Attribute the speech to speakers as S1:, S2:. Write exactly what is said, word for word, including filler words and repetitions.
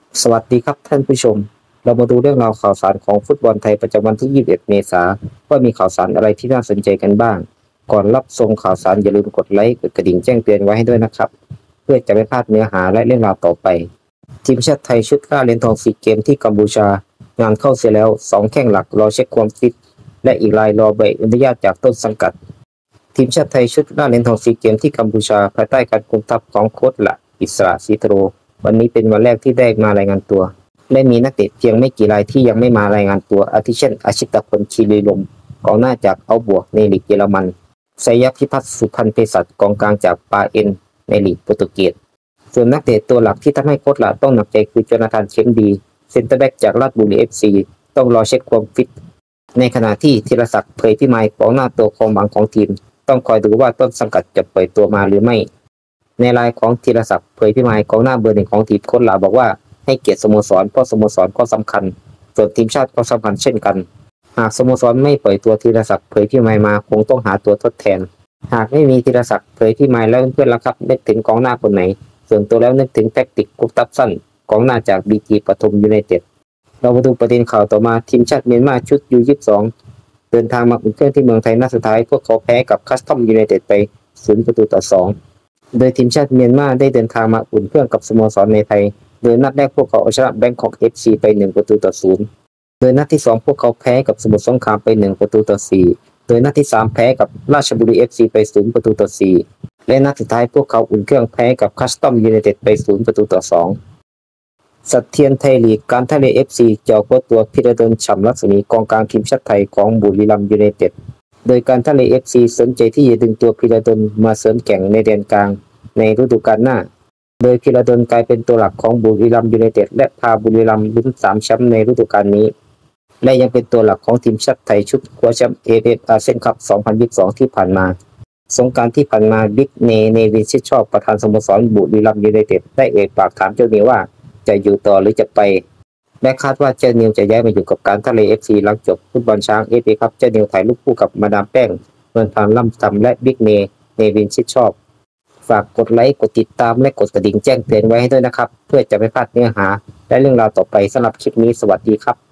S1: สวัสดีครับท่านผู้ชมเรามาดูเรื่องราวข่าวสารของฟุตบอลไทยประจำวันที่ยี่สิบเอ็ดเมษายนว่ามีข่าวสารอะไรที่น่าสนใจกันบ้างก่อนรับชมข่าวสารอย่าลืมกดไลค์กดกระดิ่งแจ้งเตือนไว้ให้ด้วยนะครับเพื่อจะไม่พลาดเนื้อหาและเรื่องราวต่อไปทีมชาติไทยชุดล่าเหรียญทองซีเกมที่กัมพูชางานเข้าเสียแล้วสองแข้งหลักรอเช็คความฟิตและอีกรายรอใบอนุญาตจากต้นสังกัดทีมชาติไทยชุดล่าเหรียญทองซีเกมที่กัมพูชาภายใต้การคุมทัพของโค้ชละอิสระศรีทโรวันนี้เป็นวันแรกที่ได้มารายงานตัวและมีนักเตะเพียงไม่กี่รายที่ยังไม่มารายงานตัวอาทิเช่นอาชิตพลคีรีลมกองหน้าจากเอาบวกในลีกเยอรมันไซยัพพิพัฒน์สุพรรณเภสัชกองกลางจากปาเอ็นในลีกโปรตุเกสส่วนนักเตะตัวหลักที่ทำให้โค้ชละต้องหนักใจคือโจนาธานเชมดีเซ็นเตอร์แบ็กจากราชบุรีเอฟซีต้องรอเช็คความฟิตในขณะที่ธีรศักดิ์เผยพิมายกองหน้าตัวความหวังของทีมต้องคอยดูว่าต้นสังกัดจะปล่อยตัวมาหรือไม่ในรายของธีรศักดิ์เผยพิมายกองหน้าเบอร์หนึ่งของทีมโค้ชละบอกว่าให้เกียรติสโมสรเพราะสโมสรก็สำคัญส่วนทีมชาติก็สำคัญเช่นกันหากสโมสรไม่ปล่อยตัวธีรศักดิ์เผยพิมายมาคงต้องหาตัวทดแทนหากไม่มีธีรศักดิ์เผยพิมายแล้วเพื่อนๆล่ะครับนึกถึงกองหน้าคนไหนส่วนตัวแล้วนึกถึงแท็กติกกุ๊กตับสั้นกองหน้าจากบีจีปทุมยูไนเต็ดเรามาดูประเด็นข่าวต่อมาทีมชาติเมียนมาชุด ยู ยี่สิบสอง เดินทางมาอุ่นเครื่องที่เมืองไทยนัดสุดท้ายพวกเขาแพ้กับคัสตอมยูไนเต็ดไปศูนย์ประตูต่อสองโดยทีมชาติเมียนมาได้เดินทางมาอุ่นเครื่องกับสโมสรในไทยโดยนัดแรกพวกเขาเอาชนะแบงคอก เอฟ ซี ไปหนึ่งประตูต่อศูนย์โดยนัดที่สองพวกเขาแพ้กับสมุทรสงครามไปหนึ่งประตูต่อสี่โดยนัดที่สามแพ้กับราชบุรี เอฟ ซี ไปศูนย์ประตูต่อสี่และนัดสุดท้ายพวกเขาอุ่นเครื่องแพ้กับคัสตอมยูไนเต็ดไปศูนย์ประตูต่อสองสัตเทียนไทยลีกการท่าเรือ เอฟ ซี เจ้าโค้ชตัวพิรดลฉ่ำรัศมีกองกลางทีมชาติไทยของบุรีรัมย์ยูไนเต็ดโดยการท่าเรือ เอฟ ซี สนใจที่จะดึงตัวพิรดลมาเสริมแข่งในแดนกลางในฤดูกาลหน้าโดยพิรดลกลายเป็นตัวหลักของบุรีรัมย์ยูไนเต็ดและพาบุรีรัมย์ลุ้นสามแชมป์ในฤดูกาลนี้และยังเป็นตัวหลักของทีมชาติไทยชุดคว้าแชมป์ เอ เอฟ อาเซียนคัพ สองพันยี่สิบสอง ที่ผ่านมาสงกรานต์ที่ผ่านมาบิ๊กเนเนวินชิดชอบประธานสโมสรบุรีรัมย์ยูไนเต็ดได้เอ่ยปากถามเจ้านิวว่าจะอยู่ต่อหรือจะไปและคาดว่าเจ้านิวจะย้ายมาอยู่กับการท่าเรือ เอฟ ซี หลังจบฟุตบอลช้าง เอฟ เอ คัพเจ้านิวถ่ายรูปคู่กับมาดามแป้งเมืองพานล่ำซำและบิ๊กเนเนวินชิดชอบฝากกดไลค์กดติดตามและกดกระดิ่งแจ้งเตือนไว้ให้ด้วยนะครับเพื่อจะไม่พลาดเนื้อหาและเรื่องราวต่อไปสำหรับคลิปนี้สวัสดีครับ